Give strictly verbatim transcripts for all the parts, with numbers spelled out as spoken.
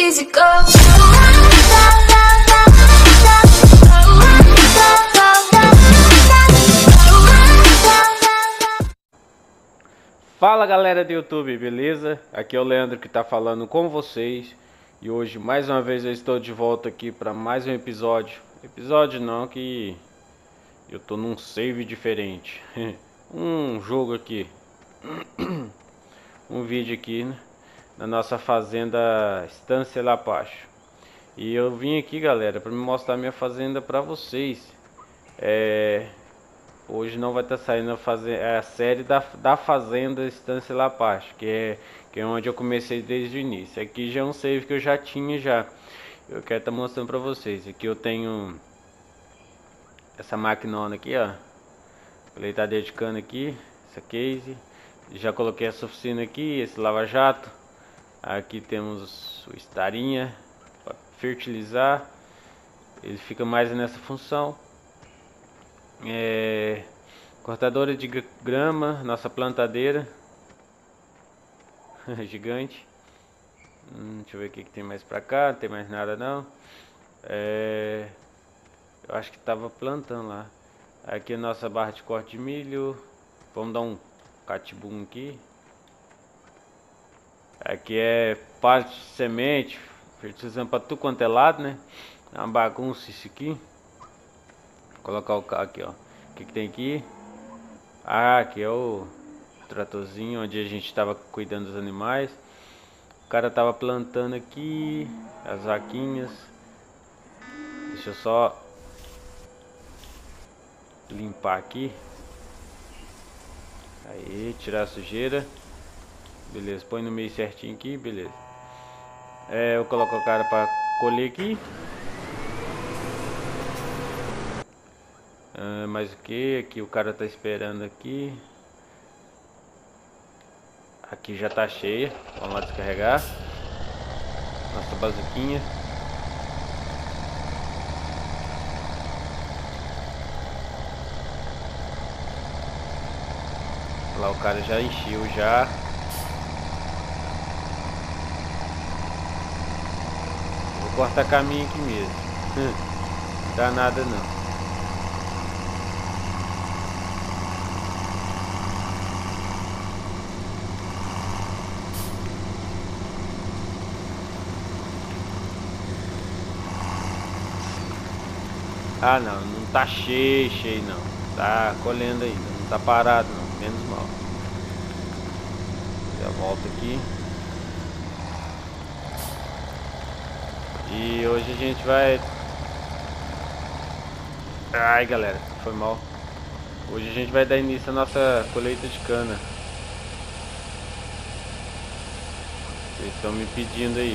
easy go. Fala galera do YouTube, beleza? Aqui é o Leandro que tá falando com vocês. E hoje mais uma vez eu estou de volta aqui para mais um episódio. Episódio não, que eu tô num save diferente. Um jogo aqui. Um vídeo aqui, né? Na nossa fazenda Estância Lapacho. E eu vim aqui, galera, para me mostrar minha fazenda para vocês. É... Hoje não vai estar tá saindo a, faze... é a série da, da Fazenda Estância Lapacho, que é, que é onde eu comecei desde o início. Aqui já é um save que eu já tinha já. Eu quero estar tá mostrando para vocês. Aqui eu tenho essa maquinona aqui, ó. Colheitadeira de cana aqui, essa case. Já coloquei essa oficina aqui, esse lava-jato. Aqui temos o estarinha para fertilizar. Ele fica mais nessa função. É, cortadora de grama, nossa plantadeira gigante. Hum, deixa eu ver o que, que tem mais pra cá. Não tem mais nada não. É, eu acho que tava plantando lá. Aqui a nossa barra de corte de milho. Vamos dar um catibum aqui. Aqui é parte de semente, fertilizando para tudo quanto é lado, né? É uma bagunça isso aqui. Vou colocar o carro aqui, ó. O que, que tem aqui? Ah, aqui é o tratorzinho onde a gente estava cuidando dos animais. O cara tava plantando aqui as vaquinhas. Deixa eu só limpar aqui. Aí, tirar a sujeira. Beleza, põe no meio certinho aqui, beleza. É, eu coloco o cara para colher aqui. Ah, mais o que? Aqui o cara tá esperando aqui. Aqui já tá cheia. Vamos lá descarregar nossa bazuquinha. Lá o cara já encheu já. Vou cortar caminho aqui mesmo. Não dá nada não. Ah não, não tá cheio, cheio não. Tá colhendo ainda, não tá parado não, menos mal. Já volto aqui. E hoje a gente vai... Ai galera, foi mal. Hoje a gente vai dar início à nossa colheita de cana. Vocês estão me pedindo aí.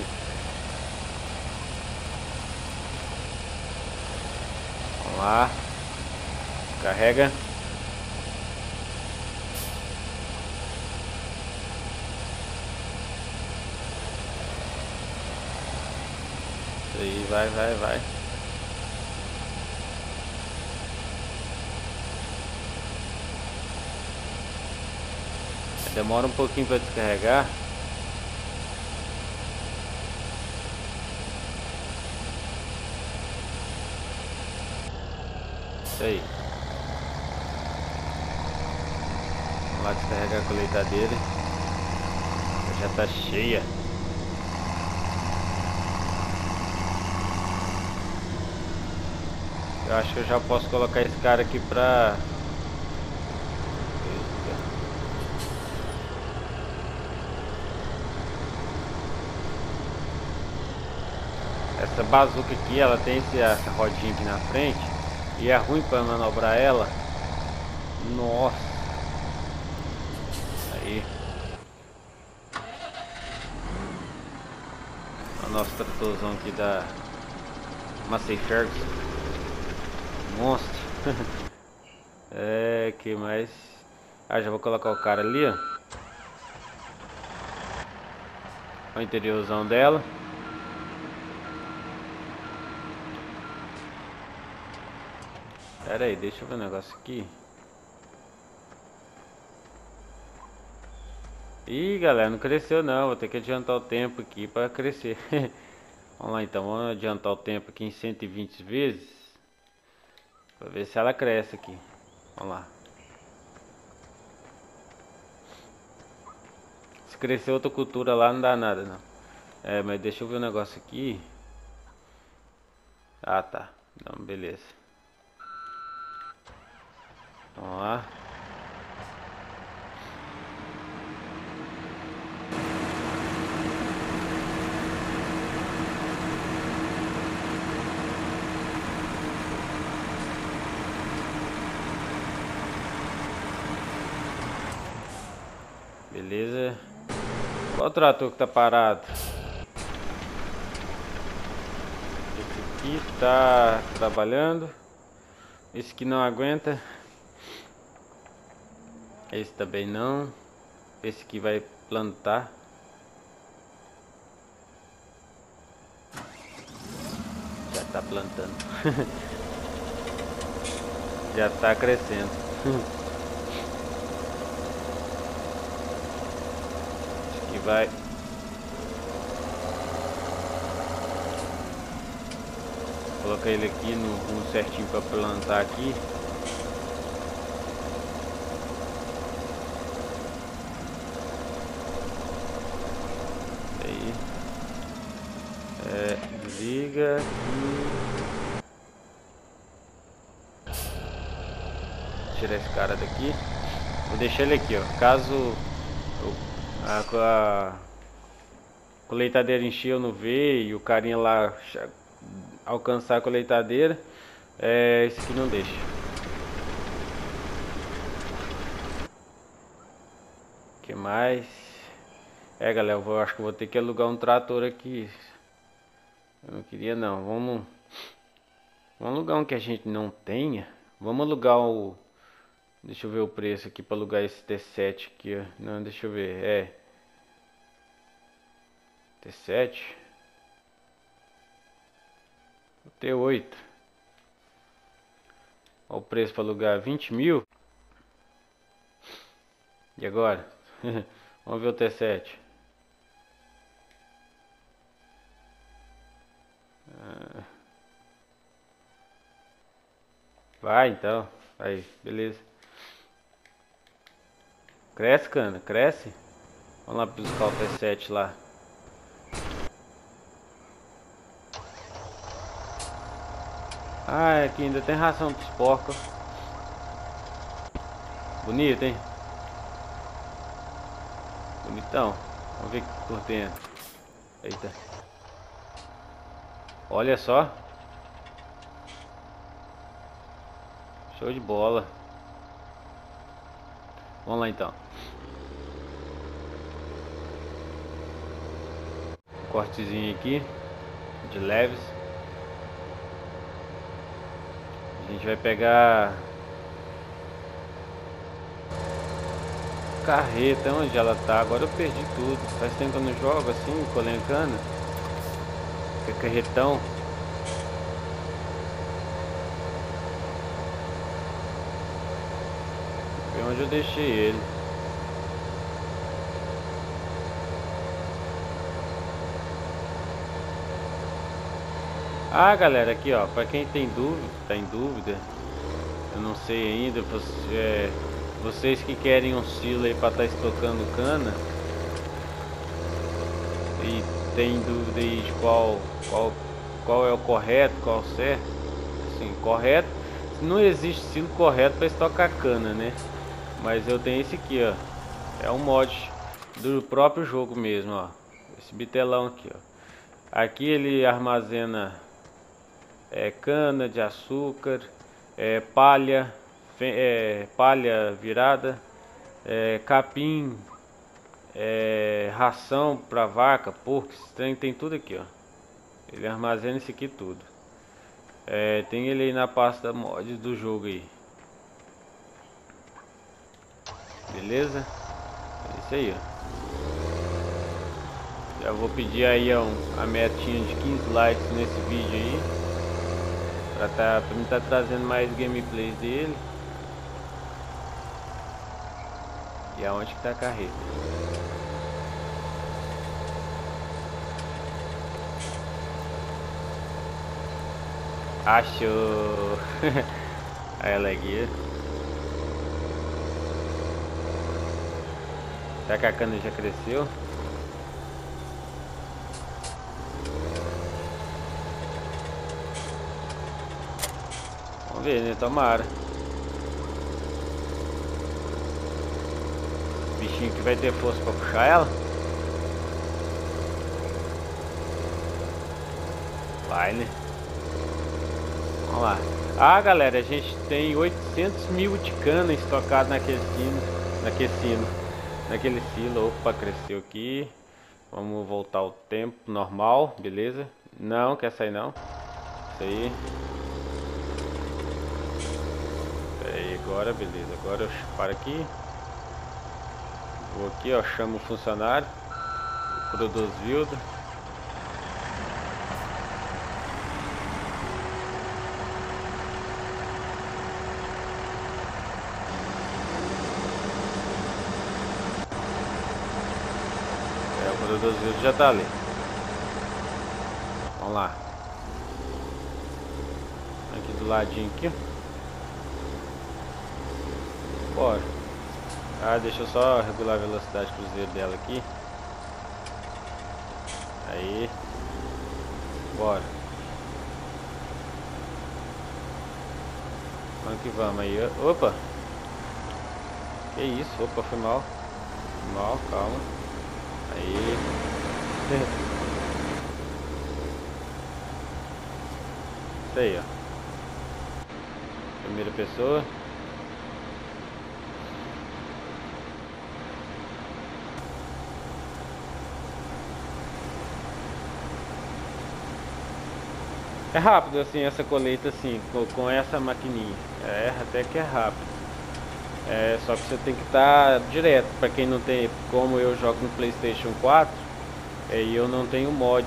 Vamos lá. Carrega. Isso aí, vai, vai, vai. Demora um pouquinho para descarregar. Isso aí. Vamos lá descarregar a colheitadeira. Já tá cheia. Eu acho que eu já posso colocar esse cara aqui pra... Essa bazuca aqui, ela tem esse, essa rodinha aqui na frente. E é ruim para manobrar ela. Nossa. Aí. O nosso tratorzão aqui da Massey Ferguson. Monstro. É, que mais? Ah, já vou colocar o cara ali, ó. O interiorzão dela. Pera aí, deixa eu ver um negócio aqui. Ih, galera, não cresceu não. Vou ter que adiantar o tempo aqui para crescer. Vamos lá então, vamos adiantar o tempo aqui em cento e vinte vezes. Pra ver se ela cresce aqui. Vamos lá. Se crescer outra cultura lá não dá nada não. É, mas deixa eu ver um negócio aqui. Ah, tá. Não, beleza. Vamos lá. Beleza. Qual o trator que tá parado? Esse aqui tá trabalhando. Esse que não aguenta. Esse também não. Esse que vai plantar. Já tá plantando. Já tá crescendo. Acho que vai. Colocar ele aqui no rumo certinho para plantar aqui. Aí. É, desliga e tirar esse cara daqui. Vou deixar ele aqui, ó. Caso a, a colheitadeira encher, eu não ver e o carinha lá alcançar a colheitadeira, é, esse aqui não deixa. O que mais? É, galera, eu vou, acho que vou ter que alugar um trator aqui. Eu não queria não. Vamos, vamos alugar um que a gente não tenha. Vamos alugar o... Deixa eu ver o preço aqui para alugar esse T sete aqui, ó. Não, deixa eu ver. É T sete. O T oito. Olha o preço para alugar, vinte mil. E agora? Vamos ver o T sete. Vai então. Aí, beleza. Cresce, cana, cresce. Vamos lá buscar o T sete lá. Ah, aqui ainda tem ração pros porcos. Bonito, hein? Bonitão. Vamos ver por dentro. Eita. Olha só. Show de bola. Vamos lá então. Um cortezinho aqui. De leves. A gente vai pegar... Carreta, onde ela tá? Agora eu perdi tudo. Faz tempo que eu não jogo assim, colhendo cana. Que carretão. Vê onde eu deixei ele. Ah, galera, aqui ó, pra quem tem dúvida, tá em dúvida, eu não sei ainda, você, é, vocês que querem um silo aí pra estar tá estocando cana e tem dúvida aí de qual, qual, qual é o correto, qual o certo, assim, correto, não existe silo correto para estocar cana, né? Mas eu tenho esse aqui, ó, é um mod do próprio jogo mesmo, ó, esse bitelão aqui, ó. Aqui ele armazena é, cana de açúcar, é, palha, é, palha virada, é, capim, é, ração para vaca, porco, tem, tem tudo aqui, ó. Ele armazena isso aqui tudo. É, tem ele aí na pasta mods do jogo aí. Beleza? É isso aí, ó. Já vou pedir aí ó, a metinha de quinze likes nesse vídeo aí. Pra, tá, pra mim tá trazendo mais gameplays dele. E aonde que tá a carreta? Achou. Aí ela aqui. Será que a cana já cresceu? Vamos ver, né? Tomara. Bichinho que vai ter força pra puxar ela? Vai, né? Vamos lá. Ah, galera, a gente tem oitocentos mil de cana estocado naquele sino. Naquele sino. Naquele silo. Opa, cresceu aqui. Vamos voltar ao tempo normal, beleza? Não, quer sair não. Isso aí. Pera aí, agora, beleza. Agora eu paro aqui. Vou aqui, ó, chamo o funcionário. Produz Vilda. É, o produz Vilda já tá ali. Vamos lá. Aqui do ladinho aqui. Bora. Ah, deixa eu só regular a velocidade cruzeiro dela aqui. Aí. Bora. Vamos que vamos aí. Opa! Que isso? Opa, foi mal. Foi mal, calma. Aí. Isso aí, ó. Primeira pessoa. É rápido assim essa colheita assim, com, com essa maquininha. É, até que é rápido. É, só que você tem que estar tá direto. Para quem não tem, como eu jogo no PlayStation quatro, é, e eu não tenho mod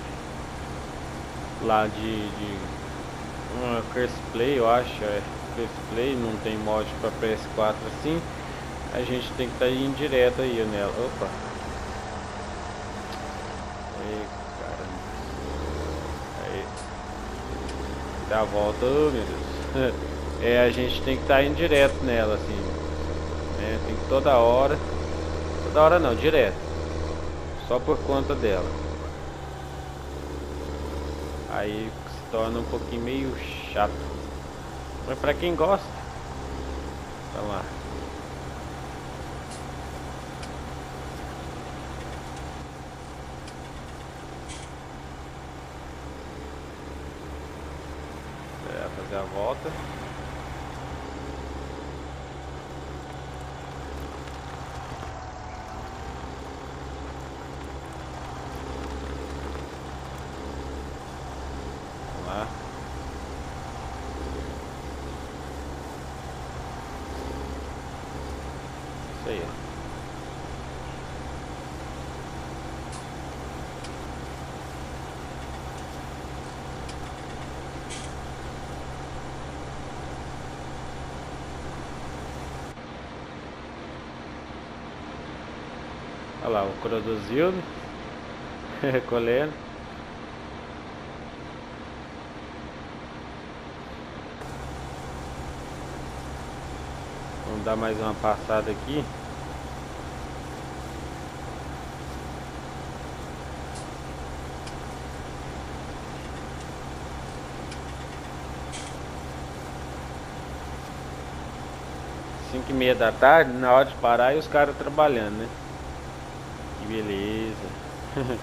lá de, de uma Curse Play, eu acho, é Curse Play, não tem mod para P S quatro assim. A gente tem que estar tá indo direto aí nela. Opa. Ei, caramba. Aí. Dá a volta, oh, meu Deus. É, a gente tem que estar tá indo direto nela, assim. Né? Tem que toda hora. Toda hora não, direto. Só por conta dela. Aí se torna um pouquinho meio chato. Mas pra quem gosta. Vamos lá. É, fazer a volta. Isso aí. Olha lá, o Crodozildo recolhendo. Vamos dar mais uma passada aqui. Cinco e meia da tarde, na hora de parar e os caras trabalhando, né? Que beleza.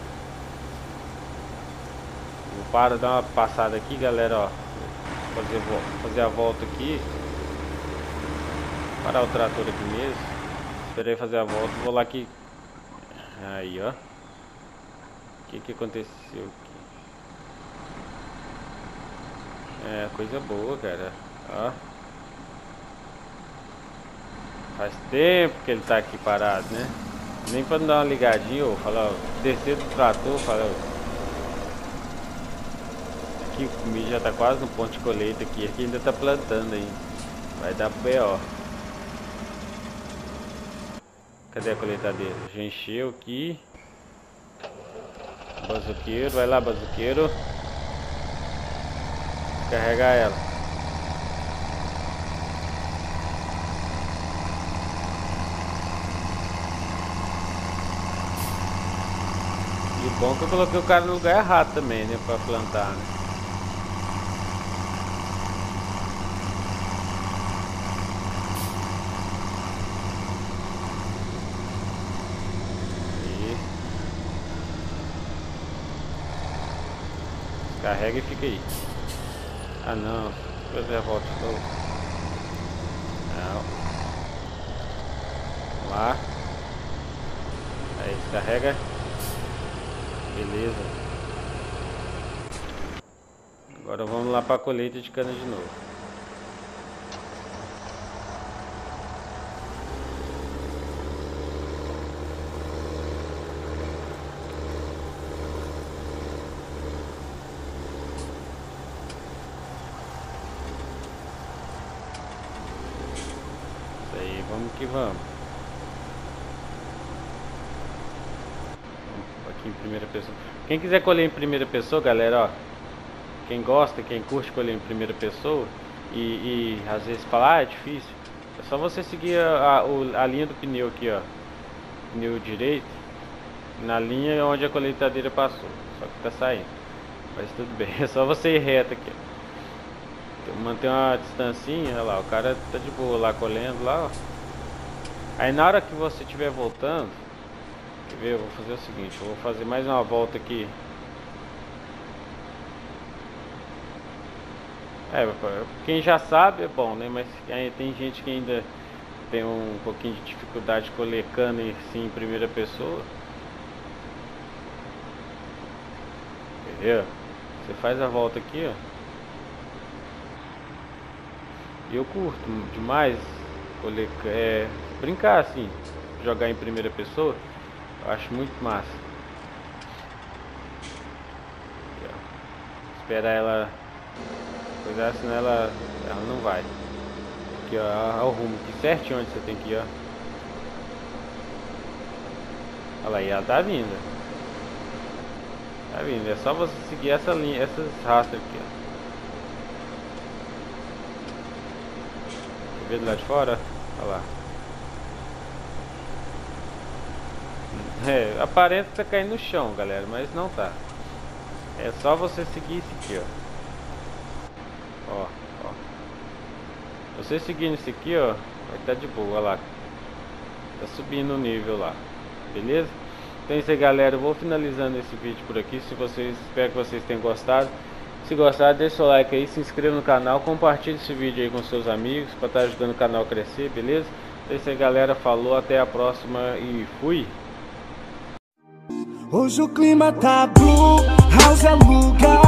Vou parar, dar uma passada aqui, galera, ó. Fazer, fazer a volta aqui. Parar o trator aqui mesmo. Esperei fazer a volta, vou lá aqui. Aí, ó. O que que aconteceu aqui? É, coisa boa, cara. Ó. Faz tempo que ele tá aqui parado, né? Nem pra não dar uma ligadinha, ou falar, descer do trator, falar. Aqui o milho já tá quase no ponto de colheita aqui, aqui ainda tá plantando aí. Vai dar B O. Cadê a colheitadeira? Já encheu aqui. Bazuqueiro, vai lá, bazuqueiro. descarregar ela. E bom que eu coloquei o cara no lugar errado também, né? Pra plantar, né? Carrega e fica aí. Ah não, depois eu volto de novo. Não. Vamos lá. Aí, descarrega. Beleza. Agora vamos lá para a colheita de cana de novo. Vamos que vamos. Vamos aqui em primeira pessoa. Quem quiser colher em primeira pessoa, galera, ó. Quem gosta, quem curte colher em primeira pessoa e, e às vezes fala, ah, é difícil. É só você seguir a, a, a linha do pneu aqui, ó. Pneu direito. Na linha onde a colheitadeira passou. Só que tá saindo. Mas tudo bem. É só você ir reto aqui, ó. Manter uma distancinha, olha lá. O cara tá de boa lá colhendo lá, ó. Aí na hora que você estiver voltando, quer ver, eu vou fazer o seguinte, eu vou fazer mais uma volta aqui. É, quem já sabe é bom, né? Mas tem gente que ainda tem um pouquinho de dificuldade de colher cana assim, em primeira pessoa. Entendeu? Você faz a volta aqui, ó. E eu curto demais colher, é, brincar assim, jogar em primeira pessoa, eu acho muito massa. Aqui, ó. Esperar ela coisar, senão ela, ela não vai. Aqui, ó, olha o rumo aqui certinho onde você tem que ir, ó. Olha lá, e ela tá vindo. Tá vindo, é só você seguir essa linha, essas rastras aqui, ó. Quer ver do lado de fora? Olha lá. É, aparenta que tá caindo no chão, galera, mas não tá. É só você seguir isso aqui, ó. Ó, ó. Você seguindo isso aqui, ó, vai estar de boa, olha lá. Tá subindo o nível lá. Beleza? Então é isso aí, galera. Eu vou finalizando esse vídeo por aqui. Se vocês, espero que vocês tenham gostado. Se gostar, deixa o like aí, se inscreva no canal, compartilhe esse vídeo aí com seus amigos para estar ajudando o canal a crescer, beleza? Então é isso aí, galera. Falou, até a próxima e fui! Hoje o clima tá blue, house é lugar